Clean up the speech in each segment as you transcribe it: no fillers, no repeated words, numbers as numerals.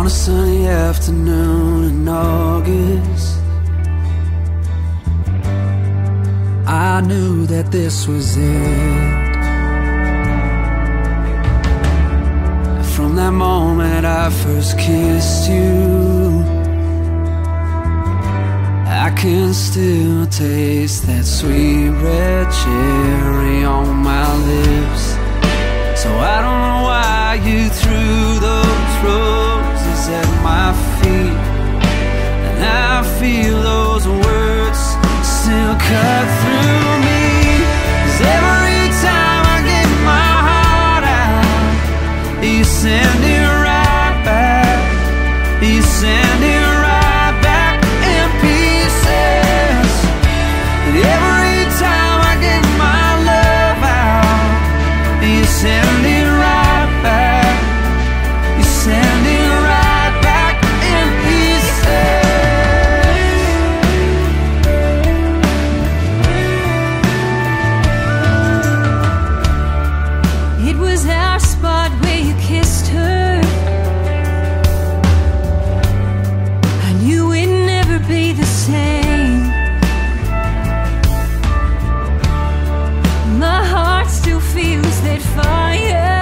a sunny afternoon in August, I knew that this was it. From that moment I first kissed you, I can still taste that sweet red cherry on my lips. So I don't know why you threw those roses at my feet, and I feel those words still cut through me. 'Cause every time I get my heart out, you send it right back. You send it right back in pieces. And every time I get my love out, you send it right back. You send it right back in pieces. It was our spot where you kissed her. I knew it'd never be the same. My heart still feels that fire,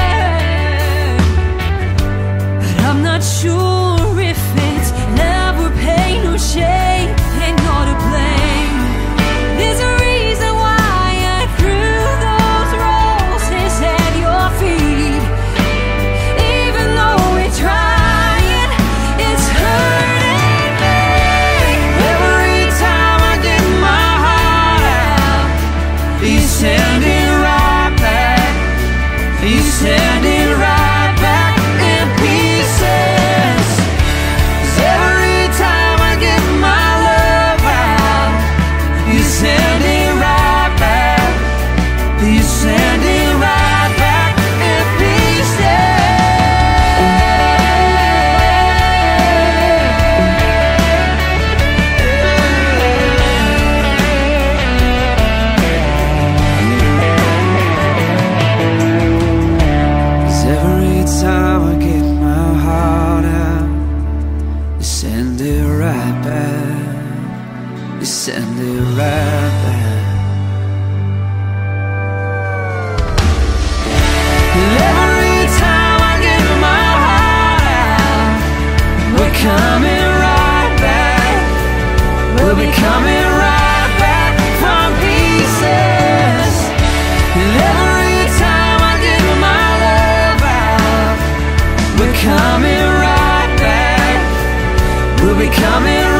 but I'm not sure if it's love or pain or shame. Ain't not to blame. There's a reason why I threw those roses at your feet. Even though we're trying, it's hurting me. Every time I get my heart out, you send it right back. You send it right back in pieces. 'Cause every time I get my love out, you send it right back. You send it right back in pieces. Every time I get my heart out, you send it right back. You send it right back. And every time I get my heart out, we're coming right back. We'll be coming right back from pieces. And every time I get my love out, we're coming right back. We'll be coming